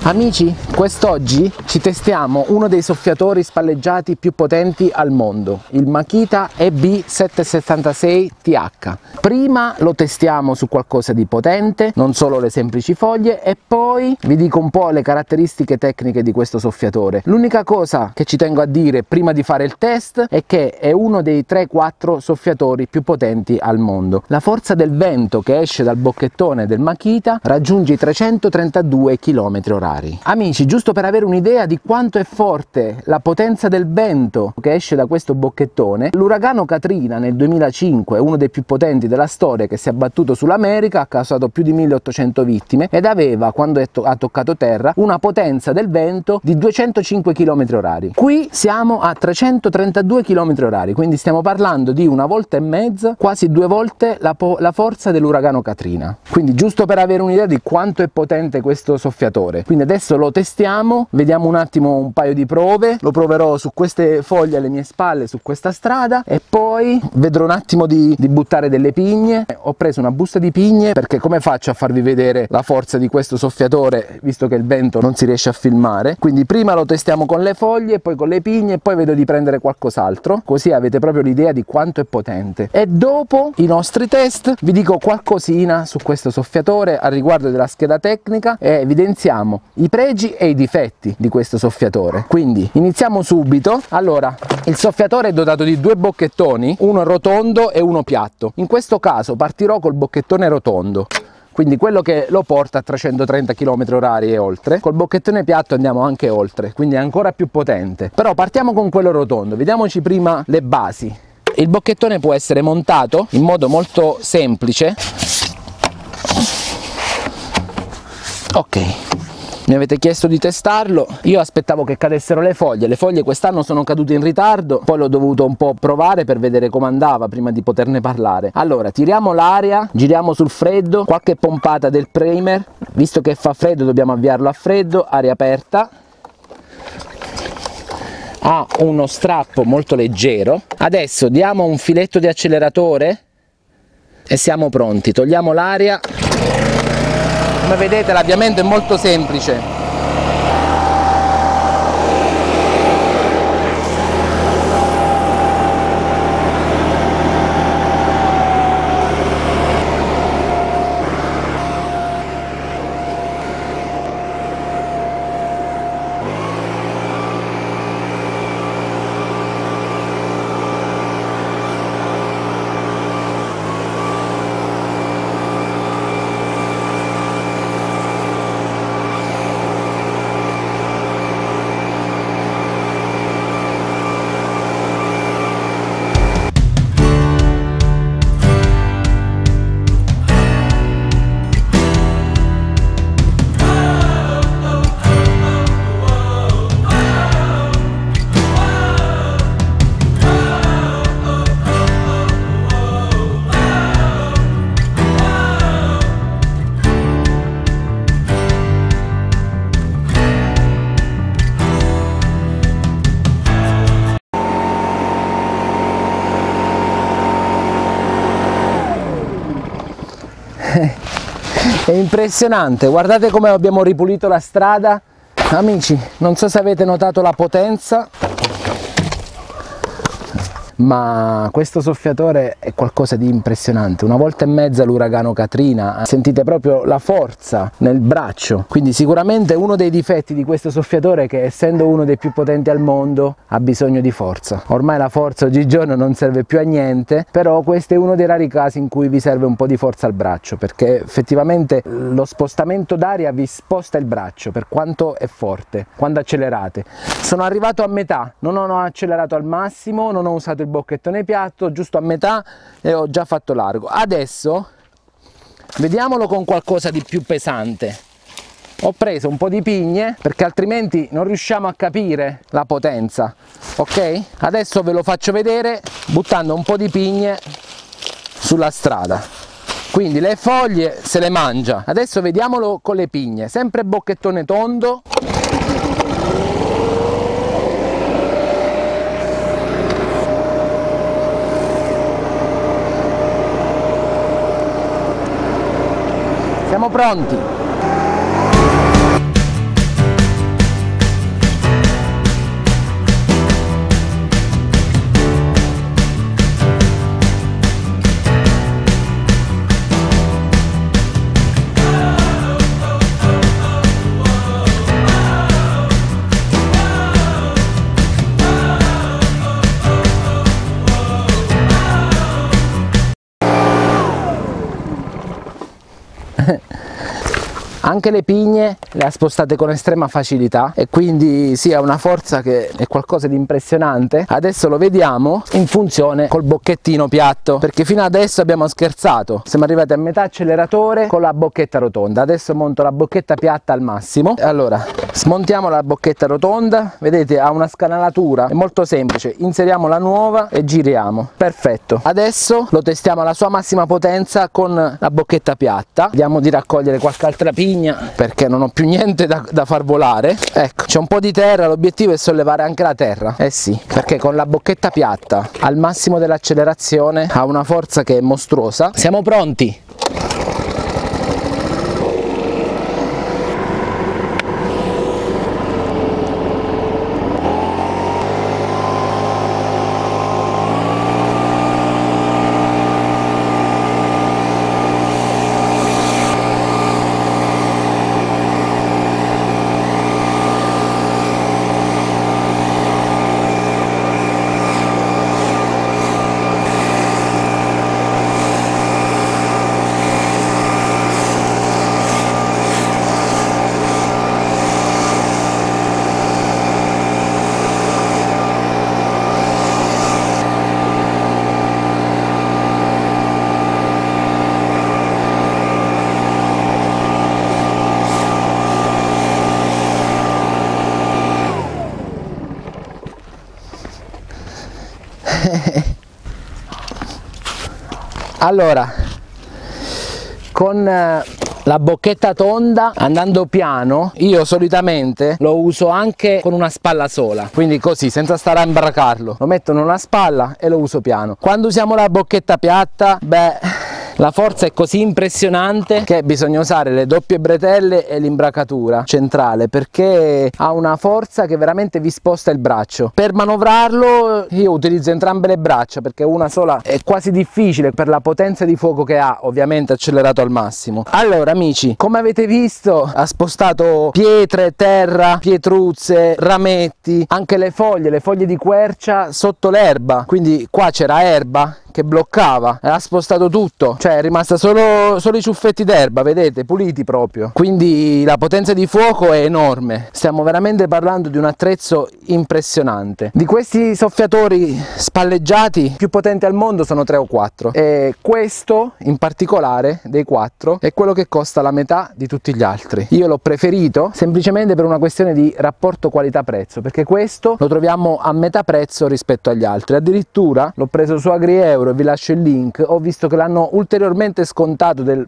Amici, quest'oggi ci testiamo uno dei soffiatori spalleggiati più potenti al mondo, il Makita EB776TH. Prima lo testiamo su qualcosa di potente, non solo le semplici foglie, e poi vi dico un po' le caratteristiche tecniche di questo soffiatore. L'unica cosa che ci tengo a dire prima di fare il test è che è uno dei 3-4 soffiatori più potenti al mondo. La forza del vento che esce dal bocchettone del Makita raggiunge i 332 km/h. Amici, giusto per avere un'idea di quanto è forte la potenza del vento che esce da questo bocchettone, l'uragano Katrina nel 2005, uno dei più potenti della storia, che si è abbattuto sull'America, ha causato più di 1800 vittime ed aveva, quando ha toccato terra, una potenza del vento di 205 km/h. Qui siamo a 332 km/h, quindi stiamo parlando di una volta e mezza, quasi 2 volte la forza dell'uragano Katrina. Quindi giusto per avere un'idea di quanto è potente questo soffiatore. Quindi adesso lo testiamo, vediamo un attimo un paio di prove, lo proverò su queste foglie alle mie spalle, su questa strada, e poi vedrò un attimo di buttare delle pigne. Ho preso una busta di pigne perché come faccio a farvi vedere la forza di questo soffiatore visto che il vento non si riesce a filmare? Quindi prima lo testiamo con le foglie, poi con le pigne e poi vedo di prendere qualcos'altro, così avete proprio l'idea di quanto è potente. E dopo i nostri test vi dico qualcosina su questo soffiatore a riguardo della scheda tecnica e evidenziamo i pregi e i difetti di questo soffiatore. Quindi iniziamo subito. Allora, il soffiatore è dotato di 2 bocchettoni, uno rotondo e uno piatto. In questo caso partirò col bocchettone rotondo, quindi quello che lo porta a 330 km/h e oltre. Col bocchettone piatto andiamo anche oltre, quindi è ancora più potente. Però partiamo con quello rotondo, vediamoci prima le basi. Il bocchettone può essere montato in modo molto semplice. Ok, mi avete chiesto di testarlo, io aspettavo che cadessero le foglie quest'anno sono cadute in ritardo, poi l'ho dovuto un po' provare per vedere come andava prima di poterne parlare. Allora, tiriamo l'aria, giriamo sul freddo, qualche pompata del primer, visto che fa freddo dobbiamo avviarlo a freddo, aria aperta. Ha uno strappo molto leggero. Adesso diamo un filetto di acceleratore e siamo pronti, togliamo l'aria. Come vedete l'avviamento è molto semplice. È impressionante, guardate come abbiamo ripulito la strada. Amici, non so se avete notato la potenza, ma questo soffiatore è qualcosa di impressionante. Una volta e mezza l'uragano Katrina, sentite proprio la forza nel braccio. Quindi sicuramente uno dei difetti di questo soffiatore è che, essendo uno dei più potenti al mondo, ha bisogno di forza. Ormai la forza oggigiorno non serve più a niente, però questo è uno dei rari casi in cui vi serve un po' di forza al braccio, perché effettivamente lo spostamento d'aria vi sposta il braccio per quanto è forte quando accelerate. Sono arrivato a metà, non ho accelerato al massimo, non ho usato il bocchettone piatto, giusto a metà, e ho già fatto largo. Adesso vediamolo con qualcosa di più pesante. Ho preso un po' di pigne perché altrimenti non riusciamo a capire la potenza. Ok? Adesso ve lo faccio vedere buttando un po' di pigne sulla strada. Quindi le foglie se le mangia. Adesso vediamolo con le pigne, sempre bocchettone tondo. Siamo pronti. Anche le pigne le ha spostate con estrema facilità e quindi sì, ha una forza che è qualcosa di impressionante. Adesso lo vediamo in funzione col bocchettino piatto, perché fino adesso abbiamo scherzato, siamo arrivati a metà acceleratore con la bocchetta rotonda. Adesso monto la bocchetta piatta al massimo. Allora smontiamo la bocchetta rotonda, vedete ha una scanalatura, è molto semplice, inseriamo la nuova e giriamo. Perfetto, adesso lo testiamo alla sua massima potenza con la bocchetta piatta. Vediamo di raccogliere qualche altra pigna perché non ho più niente da far volare. Ecco, c'è un po' di terra, l'obiettivo è sollevare anche la terra. Eh sì, perché con la bocchetta piatta al massimo dell'accelerazione ha una forza che è mostruosa. Siamo pronti? Allora, con la bocchetta tonda, andando piano, io solitamente lo uso anche con una spalla sola, quindi così, senza stare a imbracarlo, lo metto in una spalla e lo uso piano. Quando usiamo la bocchetta piatta, beh, la forza è così impressionante che bisogna usare le doppie bretelle e l'imbracatura centrale, perché ha una forza che veramente vi sposta il braccio. Per manovrarlo io utilizzo entrambe le braccia, perché una sola è quasi difficile per la potenza di fuoco che ha, ovviamente accelerato al massimo. Allora amici, come avete visto ha spostato pietre, terra, pietruzze, rametti, anche le foglie di quercia sotto l'erba, quindi qua c'era erba che bloccava e ha spostato tutto, cioè è rimasta solo i ciuffetti d'erba, vedete, puliti proprio. Quindi la potenza di fuoco è enorme, stiamo veramente parlando di un attrezzo impressionante. Di questi soffiatori spalleggiati più potenti al mondo sono 3 o 4 e questo in particolare dei 4 è quello che costa la metà di tutti gli altri. Io l'ho preferito semplicemente per una questione di rapporto qualità-prezzo, perché questo lo troviamo a metà prezzo rispetto agli altri. Addirittura l'ho preso su AgriEuro e vi lascio il link, ho visto che l'hanno ulteriormente scontato del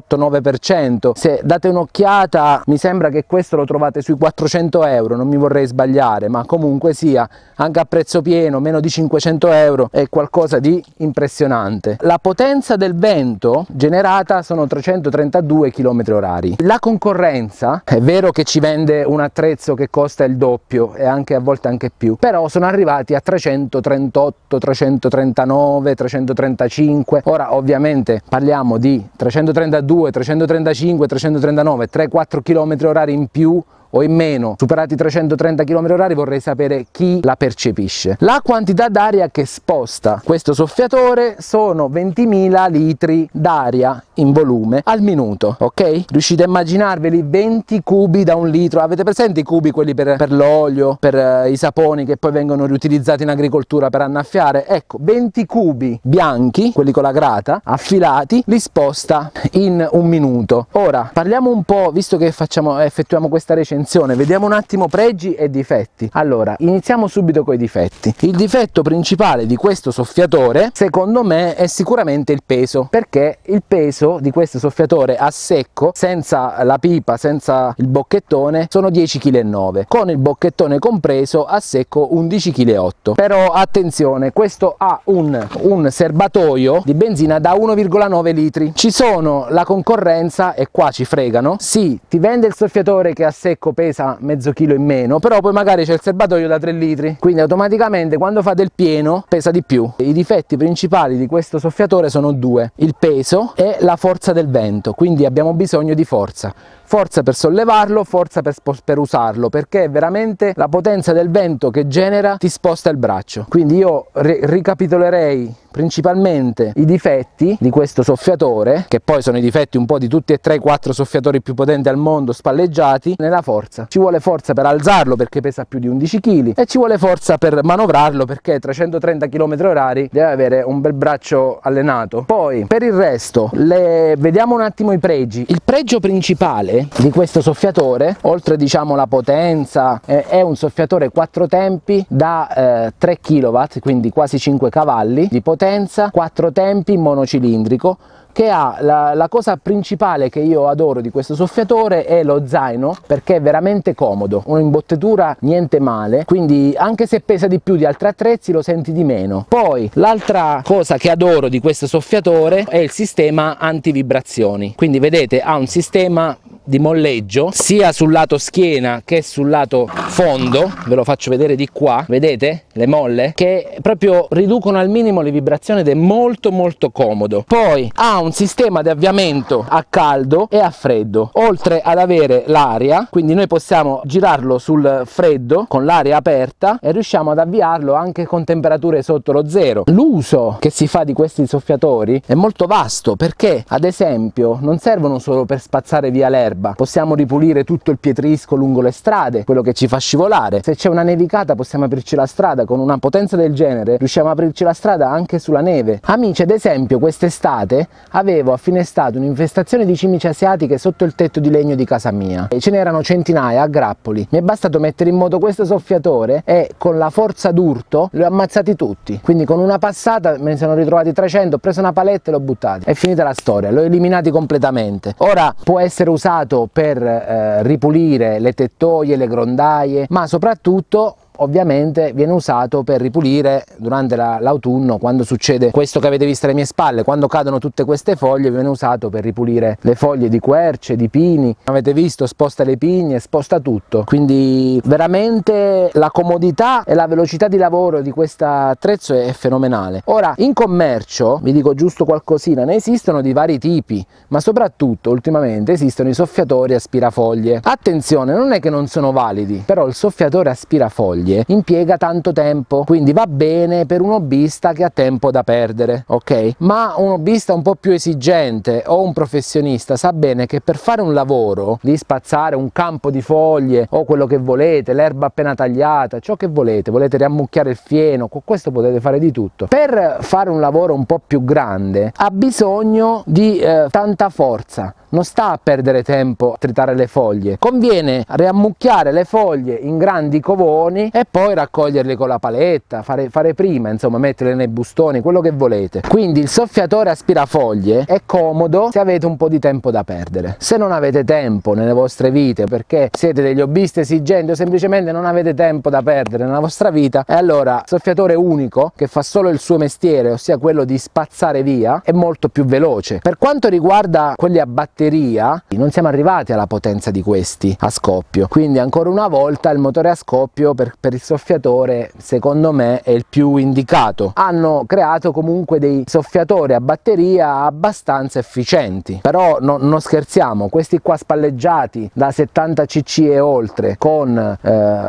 8-9%. Se date un'occhiata mi sembra che questo lo trovate sui 400 euro, non mi vorrei sbagliare, ma comunque sia anche a prezzo pieno meno di 500 euro è qualcosa di impressionante. La potenza del vento generata sono 332 km/h. La concorrenza è vero che ci vende un attrezzo che costa il doppio e anche a volte anche più, però sono arrivati a 338, 339, 335. Ora ovviamente parliamo di 332, 335, 339, 3-4 km/h in più o in meno. Superati i 330 km/h vorrei sapere chi la percepisce. La quantità d'aria che sposta questo soffiatore sono 20.000 litri d'aria in volume al minuto, ok? Riuscite a immaginarveli 20 cubi da un litro? Avete presente i cubi quelli per l'olio, per i saponi che poi vengono riutilizzati in agricoltura per annaffiare? Ecco, 20 cubi bianchi, quelli con la grata, affilati, li sposta in un minuto. Ora parliamo un po', visto che effettuiamo questa recensione, vediamo un attimo pregi e difetti. Allora, iniziamo subito con i difetti. Il difetto principale di questo soffiatore, secondo me, è sicuramente il peso, perché il peso di questo soffiatore a secco, senza la pipa, senza il bocchettone, sono 10,9 kg, con il bocchettone compreso a secco 11,8 kg. Però attenzione, questo ha un serbatoio di benzina da 1,9 litri. Ci sono la concorrenza e qua ci fregano. Sì, ti vende il soffiatore che a secco disco pesa mezzo chilo in meno, però poi magari c'è il serbatoio da 3 litri, quindi automaticamente quando fate il pieno pesa di più. I difetti principali di questo soffiatore sono due: il peso e la forza del vento, quindi abbiamo bisogno di forza per sollevarlo, forza per usarlo, perché veramente la potenza del vento che genera ti sposta il braccio. Quindi io ricapitolerei principalmente i difetti di questo soffiatore, che poi sono i difetti un po' di tutti e tre i 4 soffiatori più potenti al mondo spalleggiati. Nella forza ci vuole forza per alzarlo perché pesa più di 11 kg, e ci vuole forza per manovrarlo perché 330 km/h deve avere un bel braccio allenato. Poi per il resto vediamo un attimo i pregi. Il pregio principale di questo soffiatore, oltre diciamo la potenza, è un soffiatore 4 tempi da 3 kW, quindi quasi 5 cavalli di potenza, 4 tempi monocilindrico, che ha la cosa principale che io adoro di questo soffiatore è lo zaino, perché è veramente comodo, un'imbottitura niente male, quindi anche se pesa di più di altri attrezzi lo senti di meno. Poi l'altra cosa che adoro di questo soffiatore è il sistema antivibrazioni, quindi vedete ha un sistema di molleggio sia sul lato schiena che sul lato fondo, ve lo faccio vedere di qua, vedete le molle che proprio riducono al minimo le vibrazioni ed è molto comodo. Poi ha un sistema di avviamento a caldo e a freddo, oltre ad avere l'aria, quindi noi possiamo girarlo sul freddo con l'aria aperta e riusciamo ad avviarlo anche con temperature sotto lo zero. L'uso che si fa di questi soffiatori è molto vasto, perché ad esempio non servono solo per spazzare via l'erba, possiamo ripulire tutto il pietrisco lungo le strade, quello che ci fa scivolare. Se c'è una nevicata possiamo aprirci la strada, con una potenza del genere riusciamo a aprirci la strada anche sulla neve. Amici, ad esempio quest'estate avevo a fine estate un'infestazione di cimici asiatiche sotto il tetto di legno di casa mia e ce n'erano centinaia a grappoli. Mi è bastato mettere in moto questo soffiatore e con la forza d'urto li ho ammazzati tutti, quindi con una passata me ne sono ritrovati 300, ho preso una paletta e l'ho buttati, è finita la storia, l'ho eliminati completamente. Ora può essere usato per ripulire le tettoie, le grondaie, ma soprattutto ovviamente viene usato per ripulire durante l'autunno, quando succede questo che avete visto alle mie spalle, quando cadono tutte queste foglie, viene usato per ripulire le foglie di querce, di pini. Avete visto, sposta le pigne, sposta tutto, quindi veramente la comodità e la velocità di lavoro di questo attrezzo è fenomenale. Ora in commercio, vi dico giusto qualcosina, ne esistono di vari tipi, ma soprattutto ultimamente esistono i soffiatori aspirafoglie. Attenzione, non è che non sono validi, però il soffiatore aspirafoglie impiega tanto tempo, quindi va bene per un hobbista che ha tempo da perdere, ok? Ma un hobbista un po' più esigente o un professionista sa bene che per fare un lavoro di spazzare un campo di foglie o quello che volete, l'erba appena tagliata, ciò che volete riammucchiare il fieno, con questo potete fare di tutto. Per fare un lavoro un po' più grande ha bisogno di tanta forza, non sta a perdere tempo a tritare le foglie, conviene riammucchiare le foglie in grandi covoni e poi raccoglierli con la paletta, fare prima, insomma metterle nei bustoni, quello che volete. Quindi il soffiatore aspirafoglie è comodo se avete un po' di tempo da perdere. Se non avete tempo nelle vostre vite perché siete degli hobbisti esigenti o semplicemente non avete tempo da perdere nella vostra vita, e allora soffiatore unico che fa solo il suo mestiere, ossia quello di spazzare via, è molto più veloce. Per quanto riguarda quelli a batteria, non siamo arrivati alla potenza di questi a scoppio, quindi ancora una volta il motore a scoppio per il soffiatore secondo me è il più indicato. Hanno creato comunque dei soffiatori a batteria abbastanza efficienti, però non scherziamo, questi qua spalleggiati da 70 cc e oltre con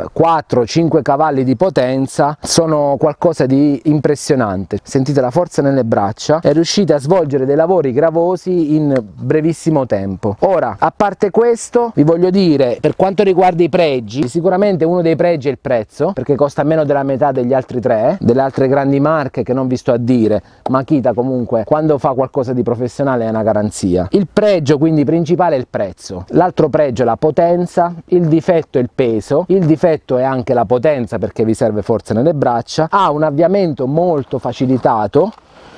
4-5 cavalli di potenza sono qualcosa di impressionante. Sentite la forza nelle braccia e riuscite a svolgere dei lavori gravosi in brevissimo tempo. Ora, a parte questo, vi voglio dire, per quanto riguarda i pregi, sicuramente uno dei pregi è il prezzo, perché costa meno della metà degli altri tre, delle altre grandi marche che non vi sto a dire, ma Makita comunque quando fa qualcosa di professionale è una garanzia. Il pregio quindi principale è il prezzo, l'altro pregio è la potenza, il difetto è il peso, il difetto è anche la potenza perché vi serve forza nelle braccia, ha un avviamento molto facilitato,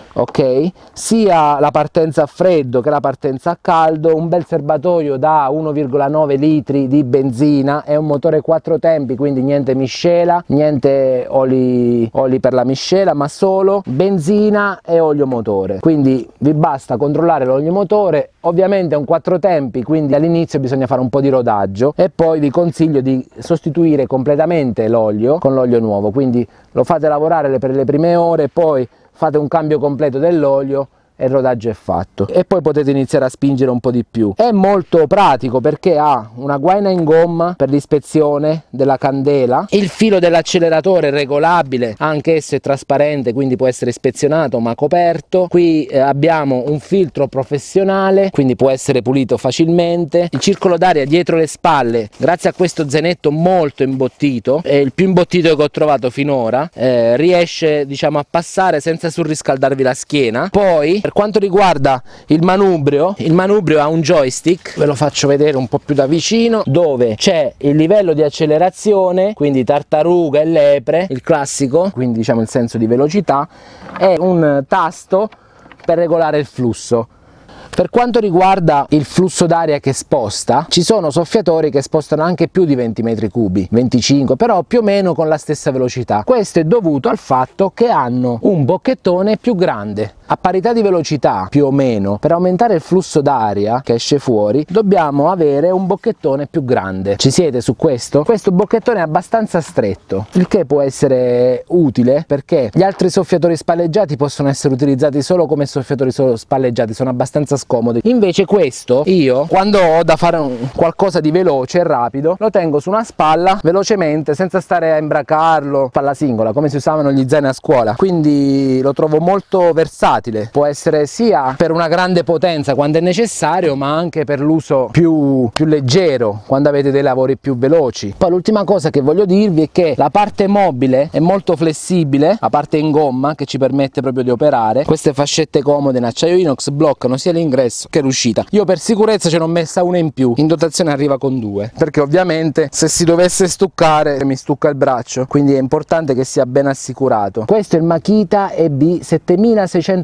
ok, sia la partenza a freddo che la partenza a caldo, un bel serbatoio da 1,9 litri di benzina, è un motore 4 tempi, quindi niente miscela, niente oli per la miscela, ma solo benzina e olio motore. Quindi vi basta controllare l'olio motore. Ovviamente è un 4 tempi, quindi all'inizio bisogna fare un po' di rodaggio e poi vi consiglio di sostituire completamente l'olio con l'olio nuovo, quindi lo fate lavorare per le prime ore, poi fate un cambio completo dell'olio e il rodaggio è fatto, e poi potete iniziare a spingere un po' di più. È molto pratico perché ha una guaina in gomma per l'ispezione della candela, il filo dell'acceleratore è regolabile, anche esso è trasparente, quindi può essere ispezionato ma coperto. Qui abbiamo un filtro professionale, quindi può essere pulito facilmente. Il circolo d'aria dietro le spalle, grazie a questo zainetto molto imbottito, è il più imbottito che ho trovato finora, riesce, diciamo, a passare senza surriscaldarvi la schiena. Poi per quanto riguarda il manubrio ha un joystick, ve lo faccio vedere un po' più da vicino, dove c'è il livello di accelerazione, quindi tartaruga e lepre, il classico, quindi diciamo il senso di velocità, e un tasto per regolare il flusso. Per quanto riguarda il flusso d'aria che sposta, ci sono soffiatori che spostano anche più di 20 metri cubi, 25, però più o meno con la stessa velocità. Questo è dovuto al fatto che hanno un bocchettone più grande. A parità di velocità, più o meno, per aumentare il flusso d'aria che esce fuori, dobbiamo avere un bocchettone più grande. Ci siete su questo? Questo bocchettone è abbastanza stretto, il che può essere utile perché gli altri soffiatori spalleggiati possono essere utilizzati solo come soffiatori spalleggiati, sono abbastanza scomodi. Invece questo, io, quando ho da fare qualcosa di veloce e rapido, lo tengo su una spalla velocemente, senza stare a imbracarlo, spalla singola, come si usavano gli zaini a scuola. Quindi lo trovo molto versatile. Può essere sia per una grande potenza quando è necessario, ma anche per l'uso più leggero quando avete dei lavori più veloci. Poi l'ultima cosa che voglio dirvi è che la parte mobile è molto flessibile, la parte in gomma che ci permette proprio di operare. Queste fascette comode in acciaio inox bloccano sia l'ingresso che l'uscita. Io per sicurezza ce n'ho messa una in più, in dotazione arriva con 2, perché ovviamente se si dovesse stuccare mi stucca il braccio, quindi è importante che sia ben assicurato. Questo è il Makita EB 7660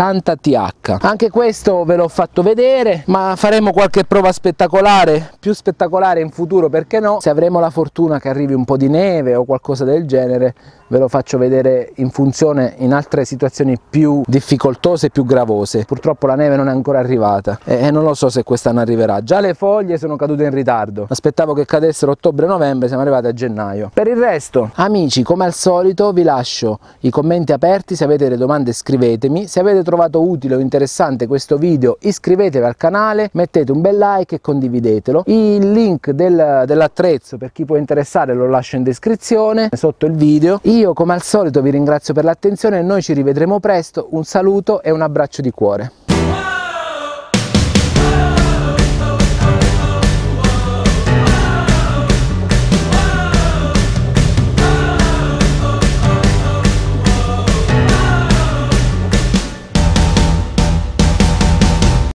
TH, anche questo ve l'ho fatto vedere, ma faremo qualche prova spettacolare, più spettacolare in futuro, perché no? Se avremo la fortuna che arrivi un po' di neve o qualcosa del genere, ve lo faccio vedere in funzione in altre situazioni più difficoltose e più gravose. Purtroppo la neve non è ancora arrivata e non lo so se quest'anno arriverà. Già le foglie sono cadute in ritardo, aspettavo che cadessero ottobre-novembre, siamo arrivati a gennaio. Per il resto, amici, come al solito vi lascio i commenti aperti, se avete delle domande scrivetemi. Se avete trovato utile o interessante questo video, iscrivetevi al canale, mettete un bel like e condividetelo. Il link dell'attrezzo per chi può interessare lo lascio in descrizione sotto il video. Io come al solito vi ringrazio per l'attenzione e noi ci rivedremo presto. Un saluto e un abbraccio di cuore.